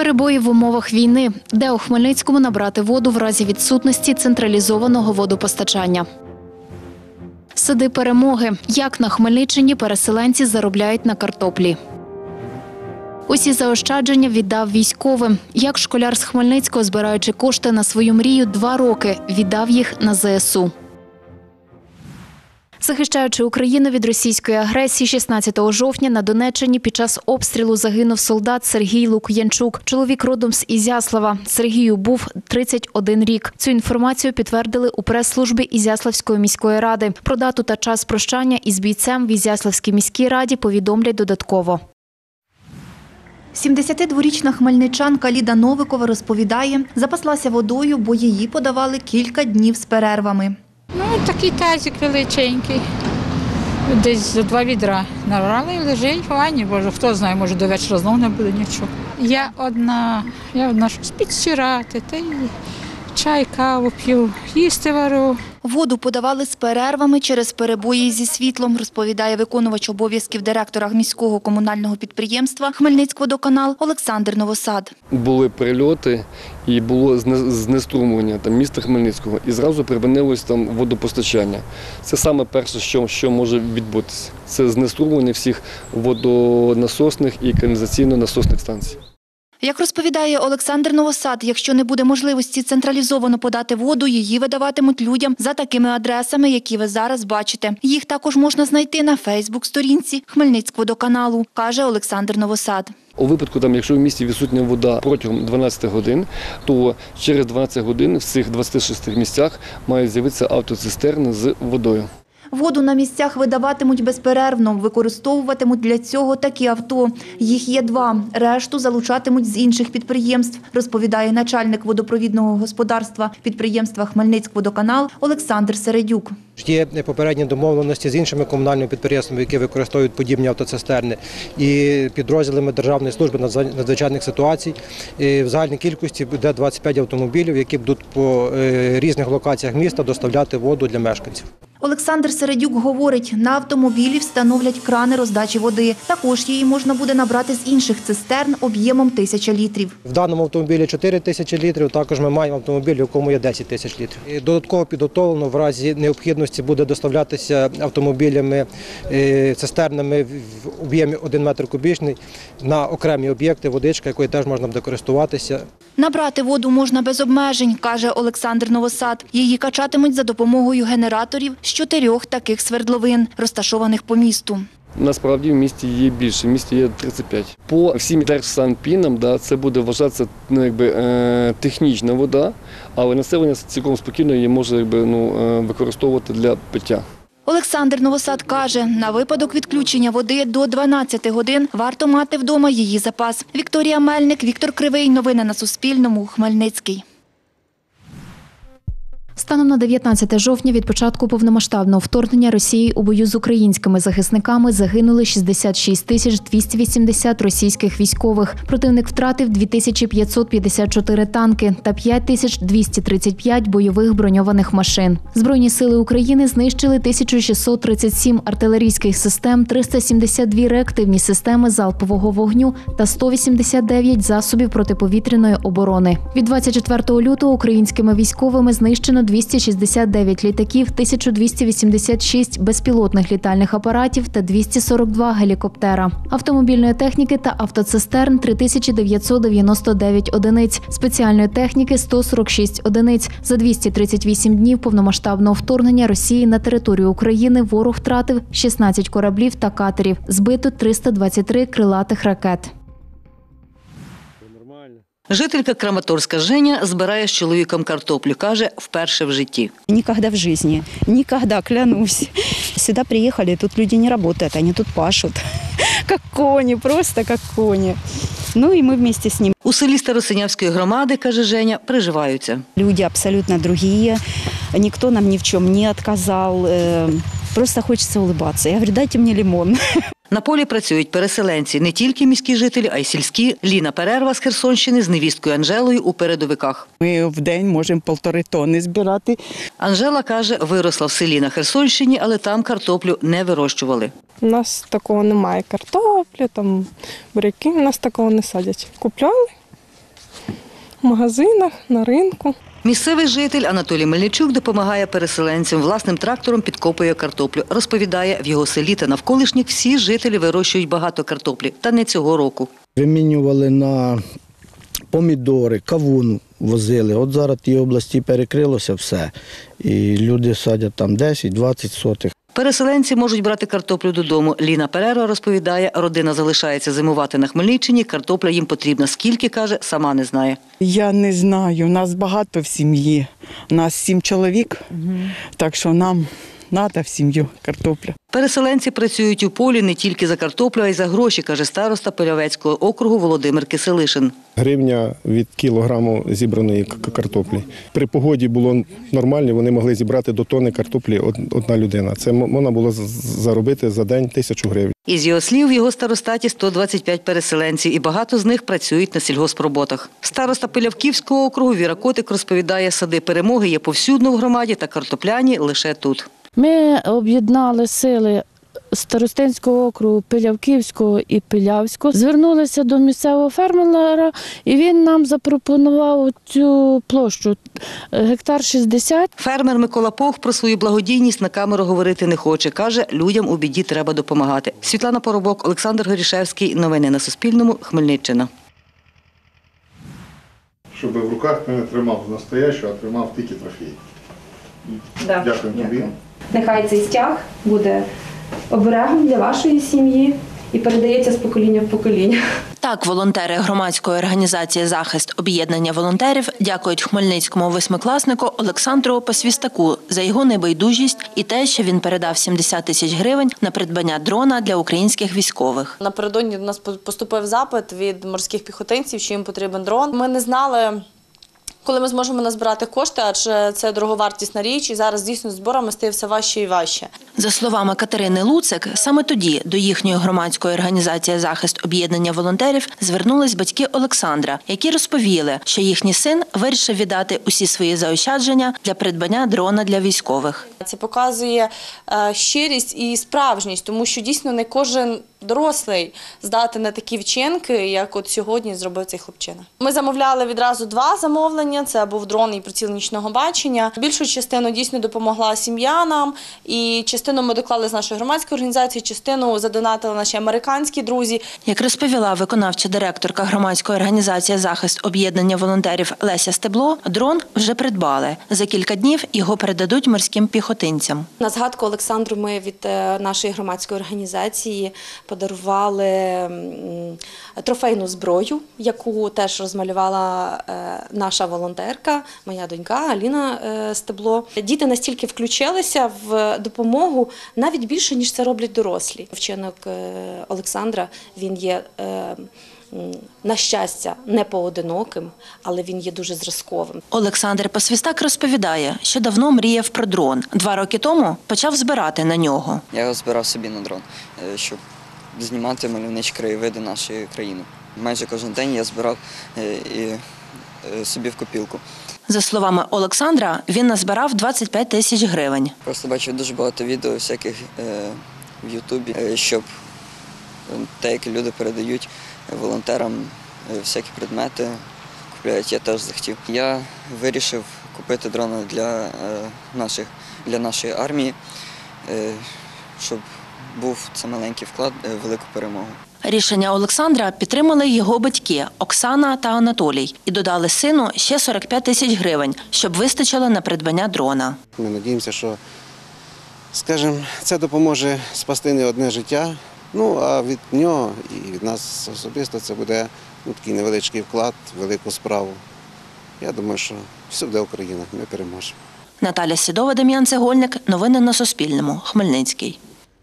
Перебої в умовах війни. Де у Хмельницькому набрати воду в разі відсутності централізованого водопостачання. Сади перемоги. Як на Хмельниччині переселенці заробляють на картоплі. Усі заощадження віддав військовим. Як школяр з Хмельницького, збираючи кошти на свою мрію 2 роки, віддав їх на ЗСУ. Захищаючи Україну від російської агресії, 16 жовтня на Донеччині під час обстрілу загинув солдат Сергій Лук'янчук. Чоловік родом з Ізяслава. Сергію був 31 рік. Цю інформацію підтвердили у прес-службі Ізяславської міської ради. Про дату та час прощання із бійцем в Ізяславській міській раді повідомлять додатково. 72-річна хмельничанка Ліда Новикова розповідає, запаслася водою, бо її подавали кілька днів з перервами. Такий тазик величенький, десь за 2 відра набрали і лежить в ванні. Боже, хто знає, може до вечора знову не буде нічого. Я одна щось підстирати, та й чай, каву п'ю, їсти варю. Воду подавали з перервами через перебої зі світлом, розповідає виконувач обов'язків директора міського комунального підприємства «Хмельницькводоканал» Олександр Новосад. Були прильоти і було знеструмлення міста Хмельницького. І зразу припинилось водопостачання. Це саме перше, що може відбутися. Це знеструмлення всіх водонасосних і каналізаційно-насосних станцій. Як розповідає Олександр Новосад, якщо не буде можливості централізовано подати воду, її видаватимуть людям за такими адресами, які ви зараз бачите. Їх також можна знайти на Фейсбук-сторінці Хмельницькводоканалу, каже Олександр Новосад. У випадку, якщо в місті відсутня вода протягом 12 годин, то через 12 годин в цих 26 місцях мають з'явитися автоцистерни з водою. Воду на місцях видаватимуть безперервно, використовуватимуть для цього такі авто. Їх є 2, решту залучатимуть з інших підприємств, розповідає начальник водопровідного господарства підприємства «Хмельницькводоканал» Олександр Середюк. Є попередні домовленості з іншими комунальними підприємствами, які використовують подібні автоцистерни, і підрозділами Державної служби надзвичайних ситуацій. І в загальній кількості буде 25 автомобілів, які будуть по різних локаціях міста доставляти воду для мешканців. Олександр Середюк говорить, на автомобілі встановлять крани роздачі води. Також її можна буде набрати з інших цистерн об'ємом 1000 літрів. В даному автомобілі 4000 літрів, також ми маємо автомобіль, в якому є 10 тисяч літрів. І додатково підготовлено в разі необхідності буде доставлятися автомобілями, цистернами в об'ємі 1 метр кубічний на окремі об'єкти, водичка, якою теж можна буде користуватися. Набрати воду можна без обмежень, каже Олександр Новосад. Її качатимуть за допомогою генераторів з 4 таких свердловин, розташованих по місту. Насправді в місті є більше, в місті є 35. По всім держсанпінам це буде вважатися технічна вода, але населення цілком спокійно її може використовувати для пиття. Олександр Новосад каже, на випадок відключення води до 12 годин варто мати вдома її запас. Вікторія Мельник, Віктор Кривий. Новини на Суспільному. Хмельницький. Станом на 19 жовтня від початку повномасштабного вторгнення Росії у бою з українськими захисниками загинули 66 280 російських військових. Противник втратив 2554 танки та 5235 бойових броньованих машин. Збройні сили України знищили 1637 артилерійських систем, 372 реактивні системи залпового вогню та 189 засобів протиповітряної оборони. Від 24 лютого українськими військовими знищено 269 літаків, 1286 безпілотних літальних апаратів та 242 гелікоптера. Автомобільної техніки та автоцистерн – 3999 одиниць, спеціальної техніки – 146 одиниць. За 238 днів повномасштабного вторгнення Росії на територію України ворог втратив 16 кораблів та катерів, збито 323 крилатих ракет. Жителька Краматорська Женя збирає з чоловіком картоплю, каже, вперше в житті. Ніколи в житті, ніколи, клянусь. Сюди приїхали, тут люди не працюють, вони тут пашуть. Як коні, просто як коні. Ну і ми вместе з ним. У селі Старосинявської громади, каже Женя, приживаються. Люди абсолютно інші, ніхто нам ні в чому не відказав, просто хочеться улыбатися. Я говорю, дайте мені лимон. На полі працюють переселенці, не тільки міські жителі, а й сільські. Ліна Перерва з Херсонщини з невісткою Анжелою у передовиках. Ми в день можемо 1,5 тонни збирати. Анжела каже, виросла в селі на Херсонщині, але там картоплю не вирощували. У нас такого немає картоплі, буряки, у нас такого не садять. Купляли в магазинах, на ринку. Місцевий житель Анатолій Мельничук допомагає переселенцям. Власним трактором підкопує картоплю. Розповідає, в його селі та навколишніх всі жителі вирощують багато картоплі. Та не цього року. Вимінювали на помідори, кавун возили. От зараз в тій області перекрилося все. І люди садять там 10-20 сотих. Переселенці можуть брати картоплю додому. Ліна Перерва розповідає, родина залишається зимувати на Хмельниччині, картопля їм потрібна. Скільки, каже, сама не знає. Я не знаю, нас багато в сім'ї, нас 7 чоловік, так що нам треба в сім'ю картопля. Переселенці працюють у полі не тільки за картоплю, а й за гроші, каже староста Пилявецького округу Володимир Киселишин. Гривня від кілограму зібраної картоплі. При погоді було нормально, вони могли зібрати до тонни картоплі одна людина. Це можна було заробити за день 1000 гривень. Із його слів, в його старостаті 125 переселенців, і багато з них працюють на сільгоспроботах. Староста Пилявківського округу Віра Котик розповідає, сади перемоги є повсюдно в громаді та картопляні лише тут. Ми об'єднали сили Старостинського округу, Пилявківського і Пилявського. Звернулися до місцевого фермера, і він нам запропонував цю площу – гектар 60. Фермер Микола Пох про свою благодійність на камеру говорити не хоче. Каже, людям у біді треба допомагати. Світлана Поробок, Олександр Горішевський. Новини на Суспільному. Хмельниччина. Щоб в руках ти не тримав настоящу, а тримав тільки трофей. Дякую тобі. Нехай цей стяг буде оберегом для вашої сім'ї і передається з покоління в покоління. Так, волонтери громадської організації «Захист об'єднання волонтерів» дякують хмельницькому восьмикласнику Олександру Посвістаку за його небайдужість і те, що він передав 70 тисяч гривень на придбання дрона для українських військових. Напередодні до нас поступив запит від морських піхотинців, що їм потрібен дрон. Ми не знали, коли ми зможемо назбирати кошти, адже це дороговартісна річ, і зараз дійсно з зборами стає все важче і важче. За словами Катерини Луцик, саме тоді до їхньої громадської організації «Захист об'єднання волонтерів» звернулись батьки Олександра, які розповіли, що їхній син вирішив віддати усі свої заощадження для придбання дрона для військових. Це показує щирість і справжність, тому що дійсно не кожен дорослий здатен на такі вчинки, як от сьогодні зробив цей хлопчина. Ми замовляли відразу 2 замовлення, це був дрон і приціл нічного бачення. Більшу частину дійсно допомогла сім'я нам, і частину ми доклали з нашої громадської організації, частину задонатили наші американські друзі. Як розповіла виконавча директорка громадської організації «Захист об'єднання волонтерів» Леся Стебло, дрон вже придбали. За кілька днів його передадуть морським піхотинцям. На згадку Олександру ми від нашої громадської організації подарували трофейну зброю, яку теж розмалювала наша волонтерка, моя донька Аліна Стебло. Діти настільки включилися в допомогу, навіть більше, ніж це роблять дорослі. Вчинок Олександра, він є, на щастя, не поодиноким, але він є дуже зразковим. Олександр Посвістак розповідає, що давно мріяв про дрон. 2 роки тому почав збирати на нього. Я його збирав собі на дрон, щоб знімати мальовничі краєвиди нашої країни. Майже кожен день я збирав і собі в копілку. За словами Олександра, він назбирав 25 тисяч гривень. Просто бачив дуже багато відео всяких в Ютубі, щоб деякі люди передають волонтерам всякі предмети, купляють, я теж захотів. Я вирішив купити дрона для нашої армії, щоб був це маленький вклад в велику перемогу. Рішення Олександра підтримали його батьки Оксана та Анатолій і додали сину ще 45 тисяч гривень, щоб вистачило на придбання дрона. Ми сподіваємося, що, скажімо, це допоможе спасти не одне життя, а від нього і від нас особисто це буде такий невеличкий вклад, велику справу. Я думаю, що все буде Україна, ми переможемо. Наталя Сідова, Дем'ян Цегольник. Новини на Суспільному. Хмельницький.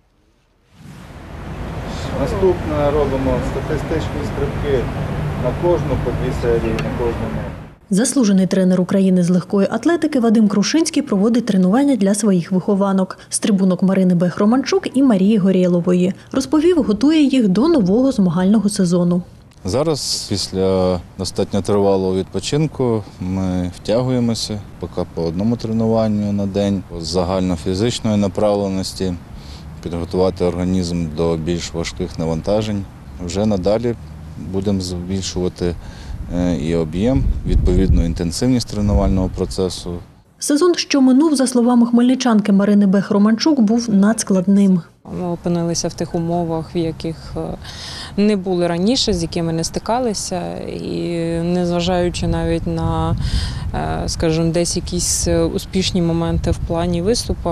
Наступне робимо статистичні стрибки на кожну по 2 серії, на кожному. Заслужений тренер України з легкої атлетики Вадим Крушинський проводить тренування для своїх вихованок. Стрибунок Марини Бех-Романчук і Марії Горєлової. Розповів, готує їх до нового змагального сезону. Зараз, після достатньо тривалого відпочинку, ми втягуємося, поки по одному тренуванню на день, з загальнофізичної направленості, підготувати організм до більш важких навантажень. Вже надалі будемо збільшувати і об'єм, відповідно інтенсивність тренувального процесу. Сезон, що минув, за словами хмельничанки Марини Бех-Романчук, був надскладним. Ми опинилися в тих умовах, в яких не були раніше, з якими не стикалися. І незважаючи навіть на, скажімо, десь якісь успішні моменти в плані виступу,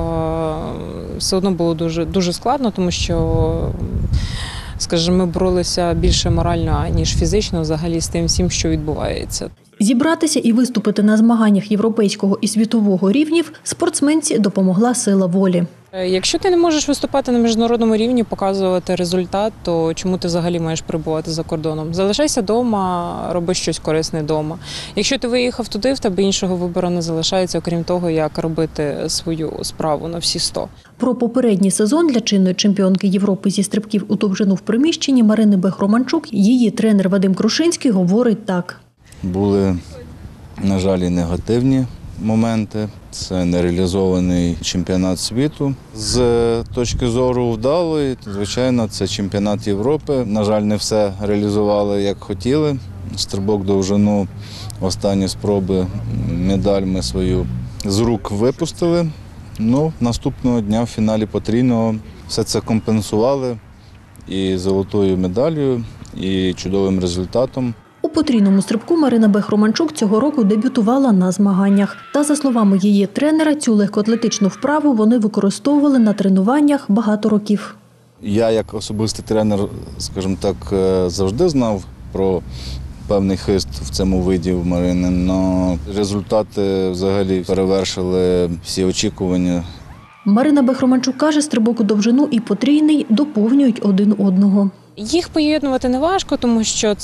все одно було дуже складно, тому що, скажімо, ми боролися більше морально, ніж фізично взагалі з тим всім, що відбувається. Зібратися і виступити на змаганнях європейського і світового рівнів спортсменці допомогла сила волі. Якщо ти не можеш виступати на міжнародному рівні, показувати результат, то чому ти взагалі маєш перебувати за кордоном? Залишайся вдома, роби щось корисне вдома. Якщо ти виїхав туди, в тебе іншого вибору не залишається, окрім того, як робити свою справу на всі 100. Про попередній сезон для чинної чемпіонки Європи зі стрибків у довжину в приміщенні Марини Бех-Романчук її тренер Вадим Крушинський говорить так. Були, на жаль, і негативні моменти. Це нереалізований чемпіонат світу. З точки зору вдалої, звичайно, це чемпіонат Європи. На жаль, не все реалізували, як хотіли. Стрибок довжину, останні спроби, медаль ми свою з рук випустили. Наступного дня в фіналі потрійного все це компенсували і золотою медаллю, і чудовим результатом. У потрійному стрибку Марина Бех-Романчук цього року дебютувала на змаганнях. Та, за словами її тренера, цю легкоатлетичну вправу вони використовували на тренуваннях багато років. Я як особистий тренер, скажімо так, завжди знав про певний хист в цьому виді в Марини, але результати взагалі перевершили всі очікування. Марина Бех-Романчук каже, стрибок у довжину і потрійний доповнюють один одного. Їх поєднувати не важко, тому що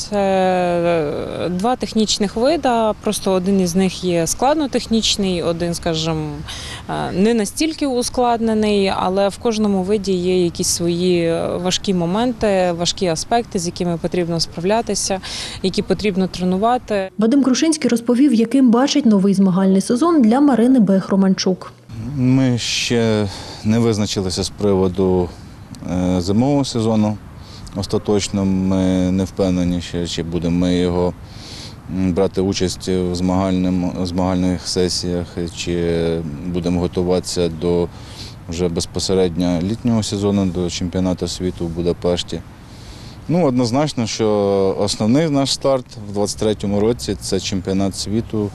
це два технічних вида, просто один із них є складнотехнічний, один, скажімо, не настільки ускладнений, але в кожному виді є якісь свої важкі моменти, важкі аспекти, з якими потрібно справлятися, які потрібно тренувати. Вадим Крушинський розповів, яким бачить новий змагальний сезон для Марини Бех-Романчук. Ми ще не визначилися з приводу зимового сезону. Остаточно ми не впевнені, чи будемо ми його брати участь в змагальних сесіях, чи будемо готуватися до вже безпосередньо літнього сезону, до чемпіонату світу в Будапешті. Однозначно, що основний наш старт в 2023 році – це чемпіонат світу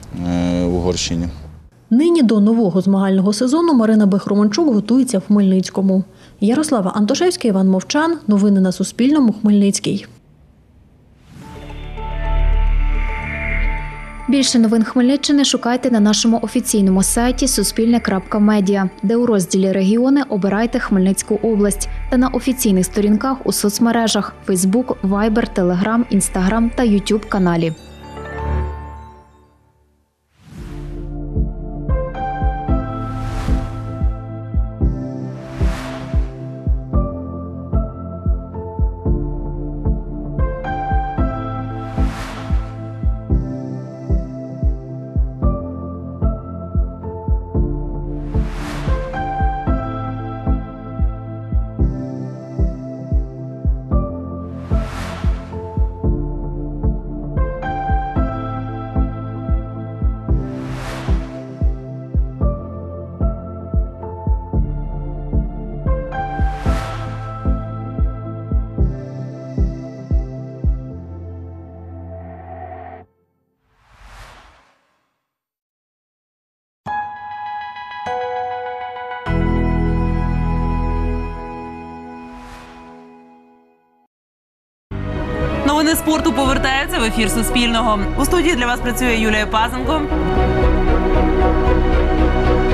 в Угорщині. Нині до нового змагального сезону Марина Бех-Романчук готується в Хмельницькому. Ярослава Антошевська, Іван Мовчан. Новини на Суспільному. Хмельницький. Більше новин Хмельниччини шукайте на нашому офіційному сайті suspilne.media, де у розділі «Регіони» обирайте Хмельницьку область та на офіційних сторінках у соцмережах – Facebook, Viber, Telegram, Instagram та YouTube каналі. Новини спорту повертаються в ефір Суспільного. У студії для вас працює Юлія Пазенко.